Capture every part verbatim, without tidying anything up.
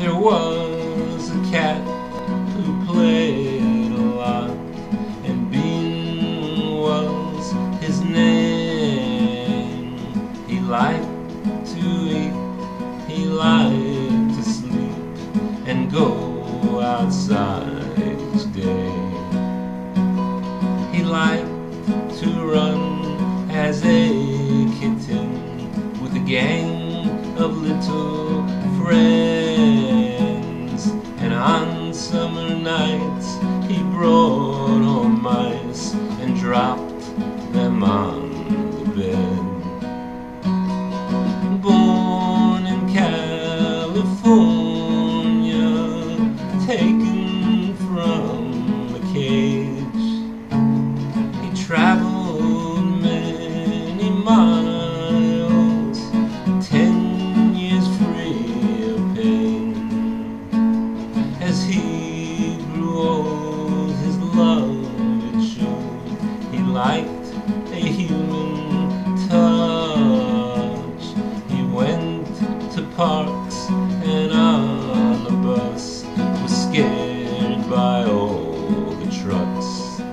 There was a cat who played a lot, and Behan was his name. He liked to eat, he liked to sleep, and go outside each day. He liked to run as a kitten with a gang of little friends, and on summer nights he brought home mice and dropped them on the bed. Born in California, taken from a cage, he traveled many miles, ten years free of pain. As he grew old, his love it showed. He liked a human touch. He went to parks and on the bus, was scared by all the trucks.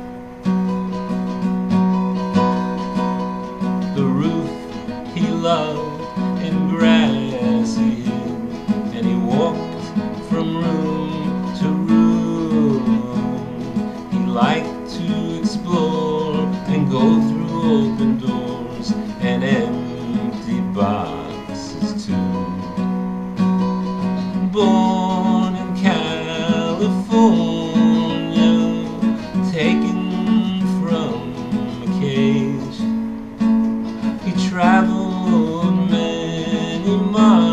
The roof he loved in grassy hill, and he walked from room to room. He liked to explore and go through open doors and empty boxes too. Born in California, taken from a cage, he traveled many miles.